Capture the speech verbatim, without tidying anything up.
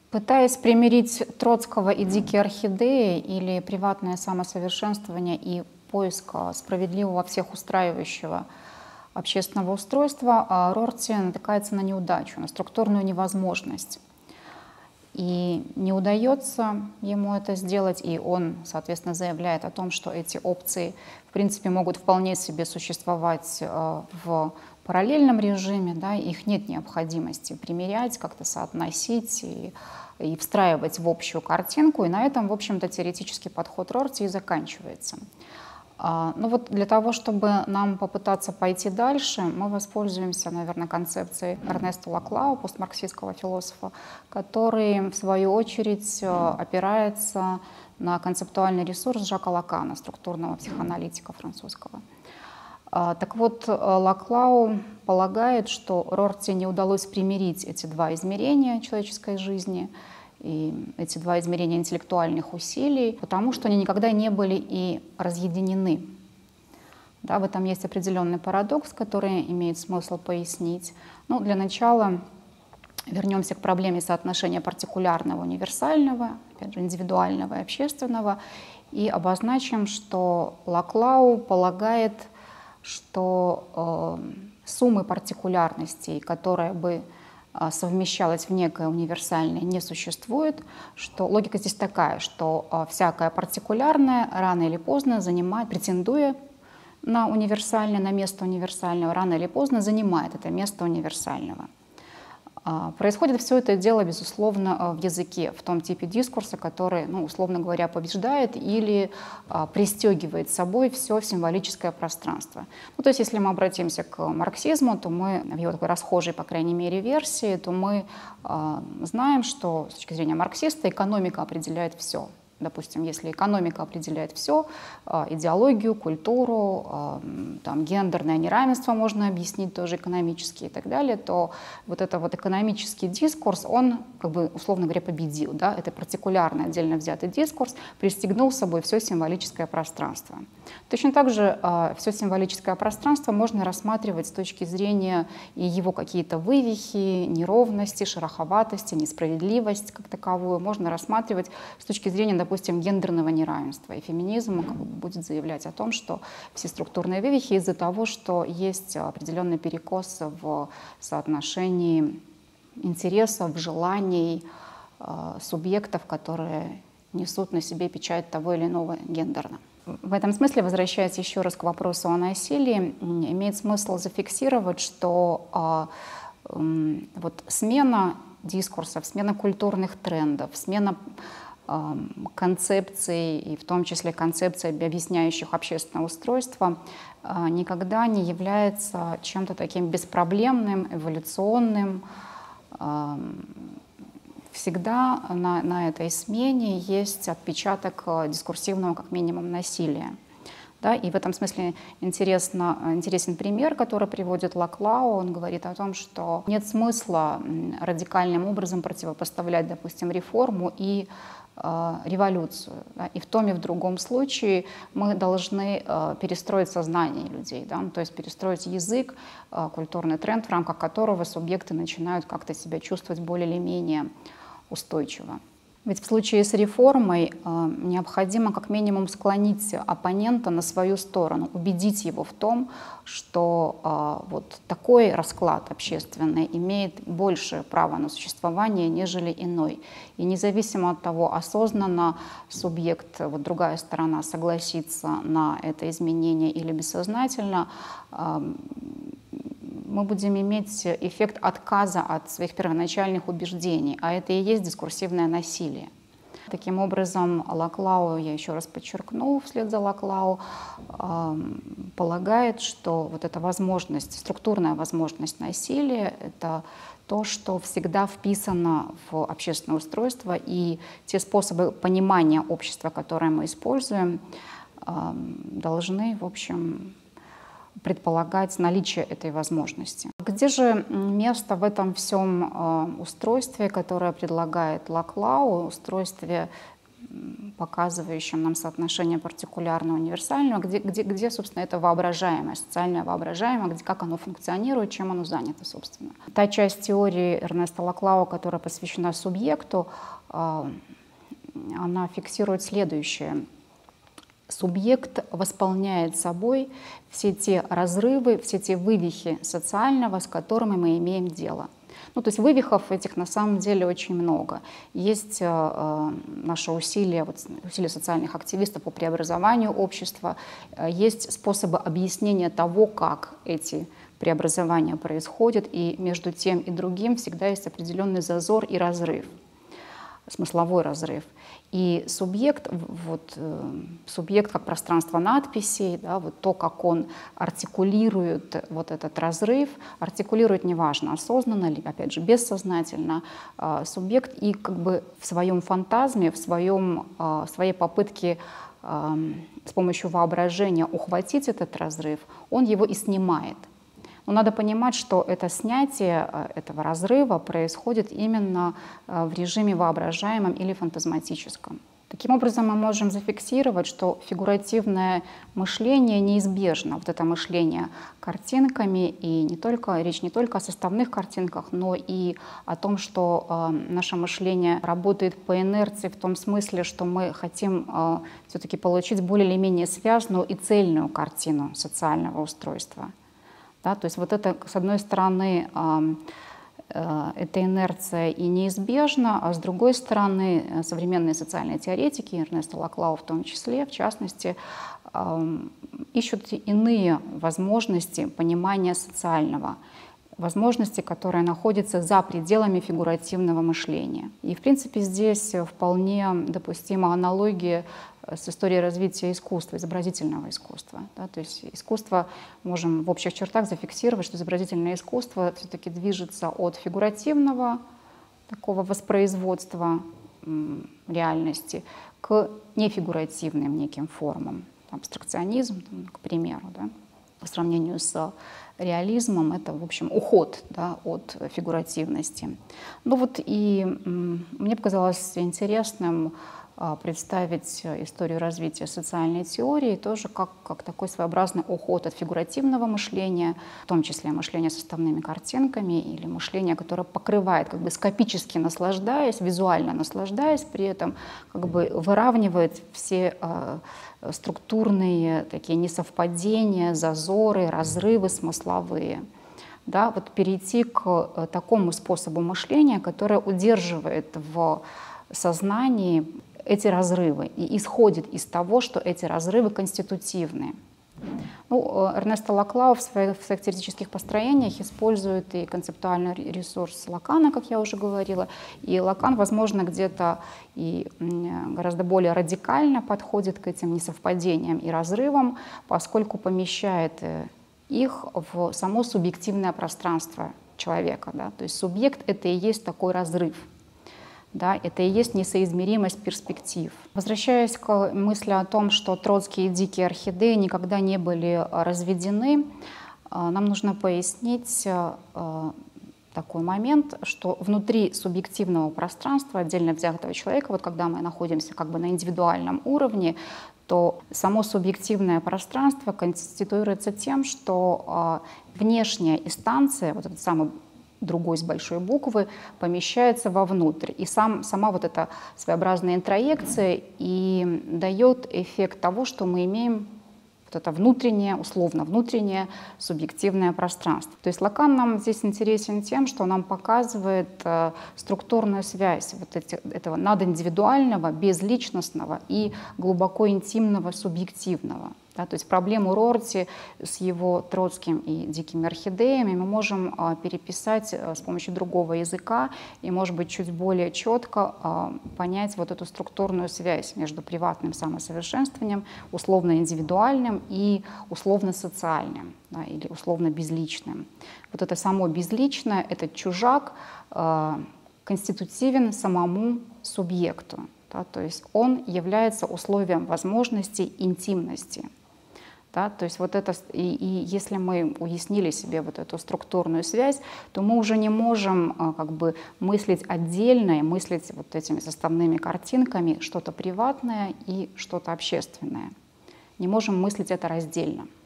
Пытаясь примирить Троцкого и «Дикие орхидеи» или приватное самосовершенствование и поиск справедливого, всех устраивающего общественного устройства, Рорти натыкается на неудачу, на структурную невозможность. И не удается ему это сделать, и он, соответственно, заявляет о том, что эти опции, в принципе, могут вполне себе существовать в параллельном режиме, да, их нет необходимости примерять, как-то соотносить и, и встраивать в общую картинку, и на этом, в общем-то, теоретический подход Рорти и заканчивается. Ну вот для того, чтобы нам попытаться пойти дальше, мы воспользуемся, наверное, концепцией Эрнеста Лаклау, постмарксистского философа, который, в свою очередь, опирается на концептуальный ресурс Жака Лакана, структурного психоаналитика французского. Так вот, Лаклау полагает, что Рорти не удалось примирить эти два измерения человеческой жизни, и эти два измерения интеллектуальных усилий, потому что они никогда не были и разъединены. Да, в этом есть определенный парадокс, который имеет смысл пояснить. Ну, для начала вернемся к проблеме соотношения партикулярного, универсального, опять же, индивидуального и общественного, и обозначим, что Лаклау полагает, что э, суммы партикулярностей, которые бы совмещалась в некое универсальное, не существует, что логика здесь такая, что всякое партикулярное рано или поздно занимает, претендуя на универсальное, на место универсального, рано или поздно занимает это место универсального. Происходит все это дело, безусловно, в языке, в том типе дискурса, который, ну, условно говоря, побеждает или а, пристегивает собой все символическое пространство. Ну, то есть, если мы обратимся к марксизму, то мы, в его такой расхожей, по крайней мере, версии, то мы а, знаем, что с точки зрения марксиста экономика определяет все. Допустим, если экономика определяет все, идеологию, культуру, там, гендерное неравенство можно объяснить тоже экономически и так далее, то вот этот вот экономический дискурс, он, как бы, условно говоря, победил. Да? Это партикулярный, отдельно взятый дискурс пристегнул с собой все символическое пространство. Точно так же все символическое пространство можно рассматривать с точки зрения и его какие-то вывихи, неровности, шероховатости, несправедливость как таковую можно рассматривать с точки зрения, допустим, гендерного неравенства. И феминизм как бы будет заявлять о том, что все структурные вывихи из-за того, что есть определенный перекос в соотношении интересов, желаний э, субъектов, которые несут на себе печать того или иного гендерна. В этом смысле, возвращаясь еще раз к вопросу о насилии, имеет смысл зафиксировать, что э, э, вот смена дискурсов, смена культурных трендов, смена концепций, и в том числе концепций, объясняющих общественное устройство, никогда не является чем-то таким беспроблемным, эволюционным. Всегда на, на этой смене есть отпечаток дискурсивного, как минимум, насилия. Да, и в этом смысле интересно, интересен пример, который приводит Лаклау. Он говорит о том, что нет смысла радикальным образом противопоставлять, допустим, реформу и э, революцию. Да, и в том и в другом случае мы должны э, перестроить сознание людей, да, то есть перестроить язык, э, культурный тренд, в рамках которого субъекты начинают как-то себя чувствовать более или менее устойчиво. Ведь в случае с реформой э, необходимо как минимум склонить оппонента на свою сторону, убедить его в том, что э, вот такой расклад общественный имеет больше права на существование, нежели иной. И независимо от того, осознанно субъект, вот другая сторона, согласится на это изменение или бессознательно, э, мы будем иметь эффект отказа от своих первоначальных убеждений, а это и есть дискурсивное насилие. Таким образом, Лаклау, я еще раз подчеркну, вслед за Лаклау, полагает, что вот эта возможность, структурная возможность насилия — это то, что всегда вписано в общественное устройство, и те способы понимания общества, которые мы используем, должны, в общем, предполагать наличие этой возможности. Где же место в этом всем устройстве, которое предлагает Лаклау, устройстве показывающим нам соотношение партикулярного и универсального, где, где, где, собственно, это воображаемое, социальное воображаемое, где, как оно функционирует, чем оно занято, собственно. Та часть теории Эрнеста Лаклау, которая посвящена субъекту, она фиксирует следующее. Субъект восполняет собой все те разрывы, все те вывихи социального, с которыми мы имеем дело. Ну, то есть вывихов этих на самом деле очень много. Есть э, наши усилия, вот, усилия социальных активистов по преобразованию общества, э, есть способы объяснения того, как эти преобразования происходят, и между тем и другим всегда есть определенный зазор и разрыв, смысловой разрыв. И субъект, вот, субъект как пространство надписей, да, вот то, как он артикулирует вот этот разрыв, артикулирует неважно, осознанно или, опять же, бессознательно, субъект и как бы в своем фантазме, в, своем, в своей попытке с помощью воображения ухватить этот разрыв, он его и снимает. Но надо понимать, что это снятие этого разрыва происходит именно в режиме воображаемом или фантазматическом. Таким образом, мы можем зафиксировать, что фигуративное мышление неизбежно. Вот это мышление картинками, и не только, речь не только о составных картинках, но и о том, что э, наше мышление работает по инерции в том смысле, что мы хотим э, все-таки получить более или менее связанную и цельную картину социального устройства. Да, то есть вот это, с одной стороны, э, э, эта инерция и неизбежна, а с другой стороны, современные социальные теоретики, Эрнеста Лаклау в том числе, в частности, э, ищут иные возможности понимания социального, возможности, которые находятся за пределами фигуративного мышления. И, в принципе, здесь вполне допустима аналогия с историей развития искусства, изобразительного искусства. Да? То есть искусство, можем в общих чертах зафиксировать, что изобразительное искусство все-таки движется от фигуративного такого воспроизводства м, реальности к нефигуративным неким формам. Абстракционизм, там, к примеру, да? По сравнению с реализмом, это, в общем, уход, да, от фигуративности. Ну вот и м, мне показалось интересным представить историю развития социальной теории тоже как, как такой своеобразный уход от фигуративного мышления, в том числе мышления составными картинками или мышления, которое покрывает, как бы скопически наслаждаясь, визуально наслаждаясь, при этом как бы выравнивает все э, структурные такие несовпадения, зазоры, разрывы смысловые. Да, вот перейти к такому способу мышления, которое удерживает в сознании эти разрывы и исходит из того, что эти разрывы конститутивны. Ну, Эрнесто Лаклау в своих, в своих теоретических построениях использует и концептуальный ресурс Лакана, как я уже говорила, и Лакан, возможно, где-то и гораздо более радикально подходит к этим несовпадениям и разрывам, поскольку помещает их в само субъективное пространство человека. Да? То есть субъект — это и есть такой разрыв. Да, это и есть несоизмеримость перспектив. Возвращаясь к мысли о том, что Троцкий и дикие орхидеи никогда не были разведены, нам нужно пояснить такой момент, что внутри субъективного пространства отдельно взятого человека, вот когда мы находимся как бы на индивидуальном уровне, то само субъективное пространство конституируется тем, что внешняя инстанция, вот этот самый другой с большой буквы, помещается вовнутрь. И сам, сама вот эта своеобразная интроекция и дает эффект того, что мы имеем вот это внутреннее, условно внутреннее субъективное пространство. То есть Лакан нам здесь интересен тем, что нам показывает э, структурную связь вот эти, этого надиндивидуального, безличностного и глубоко интимного субъективного. Да, то есть проблему Рорти с его Троцким и дикими орхидеями мы можем а, переписать а, с помощью другого языка и, может быть, чуть более четко а, понять вот эту структурную связь между приватным самосовершенствованием, условно-индивидуальным и условно-социальным, да, или условно-безличным. Вот это само безличное, этот чужак а, конститутивен самому субъекту. Да, то есть он является условием возможности интимности. Да, то есть вот это, и, и если мы уяснили себе вот эту структурную связь, то мы уже не можем а, как бы мыслить отдельно и мыслить вот этими составными картинками что-то приватное и что-то общественное. Не можем мыслить это раздельно.